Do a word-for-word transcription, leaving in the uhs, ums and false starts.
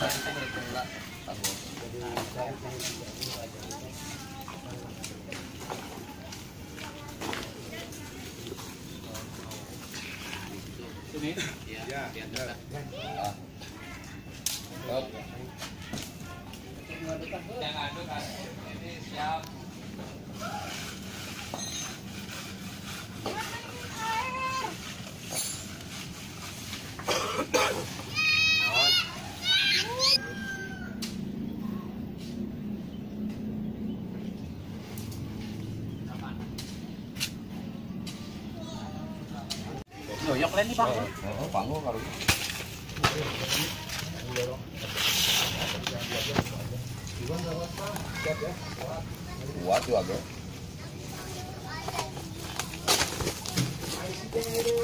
Sini? Iya, ya, benar. Ah. Stop. Yang aduk kan. Ini siap. Yoyok lain nih Pak. Heeh, panggung kalau. Kuat juga.